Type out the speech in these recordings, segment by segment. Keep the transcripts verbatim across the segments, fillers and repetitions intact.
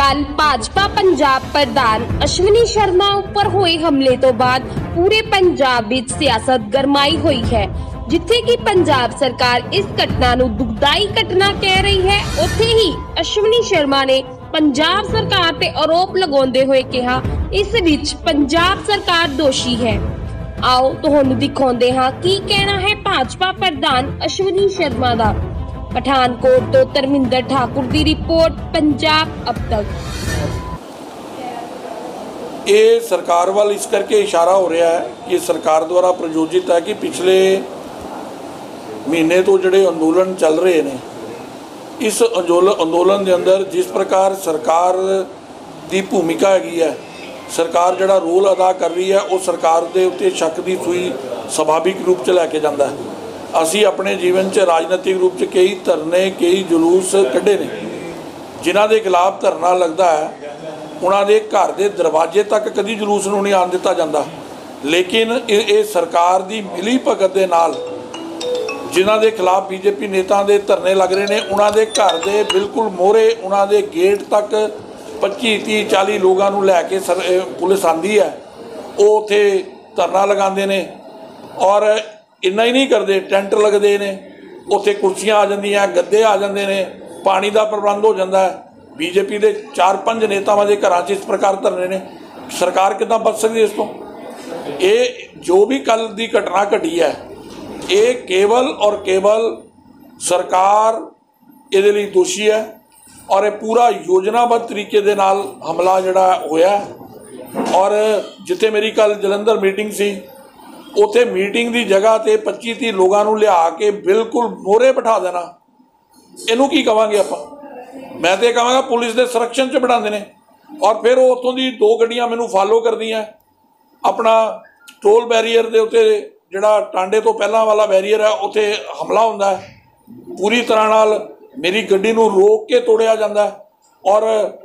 कल भाजपा पंजाब प्रधान अश्विनी शर्मा उपर हुए हमले तो बाद पूरे पंजाब विच सियासत गरमाई हुई है। जिथे कि पंजाब सरकार इस घटना नूं दुखदाई घटना कह रही है, उत्थे ही अश्विनी शर्मा ने पंजाब सरकार ते आरोप लगाउंदे होए कहा इस विच पंजाब सरकार दोषी है। आओ तुहानूं दिखाउंदे हां की कहना है भाजपा प्रधान अश्विनी शर्मा दा। पठानकोट तो धर्मिंदर ठाकुर की रिपोर्ट, पंजाब अब तक। ये सरकार वाल इस करके इशारा हो रहा है कि सरकार द्वारा प्रायोजित है कि पिछले महीने तो जोड़े अंदोलन चल रहे हैं, इस अंदोलन के अंदर जिस प्रकार सरकार की भूमिका हैगी है, सरकार जड़ा रोल अदा कर रही है, वो सरकार के उत्ते शक की सूई सुभाविक रूप से लैके जाता है। असी अपने जीवन च राजनीतिक रूप से कई धरने कई जुलूस कढ़े ने, जिन्हां दे खिलाफ धरना लगता है उन्हां दे घर दे दरवाजे तक कभी जुलूस नूं नहीं आन दिता जाता। लेकिन ये सरकार की मिली भगत दे नाल जिन्हां दे खिलाफ बीजेपी नेता दे धरने लग रहे हैं, उन्हां दे घर दे बिल्कुल मोहरे उन्हां दे गेट तक पच्ची तीह चाली लोगों नूं लैके सर पुलिस आती है, वो उत्थे धरना लगाते हैं। और इन्ना ही नहीं करते, टेंट लगते हैं, उत्थे कुर्सियां आ जांदियां, गद्दे आ जाते हैं, पानी का प्रबंध हो जाता है। बीजेपी के चार पांच नेतावां दे घरां च इस प्रकार धरने ने, सरकार किद्दां बच सकती इस तो। ये जो भी कल की घटना घटी है, ये केवल और केवल सरकार इहदे लई दोषी है और ये पूरा योजनाबद्ध तरीके दे नाल हमला जिहड़ा होया। और जिथे मेरी कल जलंधर मीटिंग सी, उत्थे मीटिंग की जगह ते पच्ची तीह लोगों को लिया के बिल्कुल मोहरे बिठा देना, इनू की कहांगे आपां। मैं तो कहांगा पुलिस के संरक्षण च बिठाते हैं। और फिर उत्थों दी दो गड्डियां मैनू फॉलो करदियां, अपना टोल बैरीयर के उत्ते जिहड़ा टांडे तो पहला वाला बैरीयर है, उत्थे हमला होंदा है, पूरी तरह नाल मेरी गड्डी नू रोक के तोड़िया जाता है और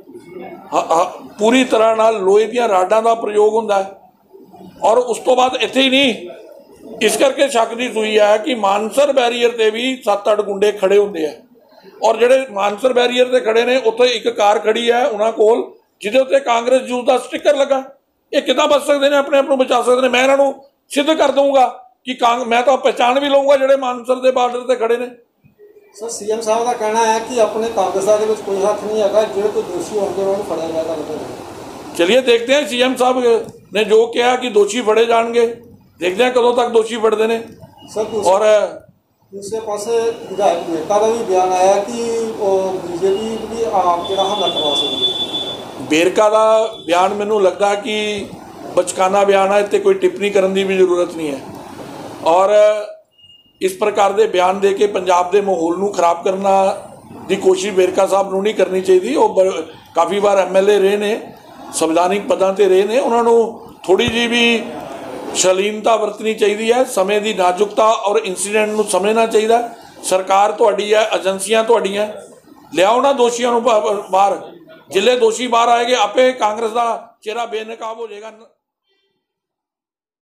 पूरी तरह नाल लोहे दीयां राडां दा प्रयोग होंदा है। और उस तो बाद इत्थे ही नहीं, इस करके शक की सूई है कि मानसर बैरीयर से भी सत्त अठ गुंडे खड़े होंदे हैं। और जिहड़े मानसर बैरीयर से खड़े ने, उत्थे एक कार खड़ी है उन्हां कोल जिहदे उत्ते कांग्रेस जूस का स्टिकर लगा। ये किद्दां बच सकते हैं, अपने आप को बचा सकते हैं। मैं इन्हां नूं सिद्ध कर दूंगा कि कांग मैं तो पहचान भी लूँगा जिहड़े मानसर के बार्डर से खड़े ने। सर सीएम साहब का कहना है कि अपने कांग्रेस का कोई हाथ नहीं है, जो कोई दोषी होंगे उन्होंने फड़ा जाएगा। चलिए देखते हैं, सीएम साहब ने जो कहा कि दोषी फड़े जाएंगे, देखते हैं कदों तक दोषी फड़ते हैं। और दूसरे पास विधायक बेरका का भी बयान आया कि बीजेपी भी आप जो हमला करवा सकती है। बेरका का बयान मैनू लगता कि बचकाना बयान है, इतने कोई टिप्पणी करने की भी जरूरत नहीं है। और इस प्रकार के बयान दे के पंजाब के माहौल को खराब करना की कोशिश बेरका साहब को नहीं करनी चाहिए। वो काफ़ी बार एम एल ए रहे ने, संविधानिक पदां ते रहे ने, उन्होंने थोड़ी जी भी शालीनता वरतनी चाहिए है, समय की नाजुकता और इंसीडेंट को समझना चाहिए। सरकार तुहाडी है, एजेंसियां तुहाडियां, लियाओ ना दोषियों को बाहर। जिले दोषी बाहर आएंगे, आपे कांग्रेस का चेहरा बेनकाब हो जाएगा।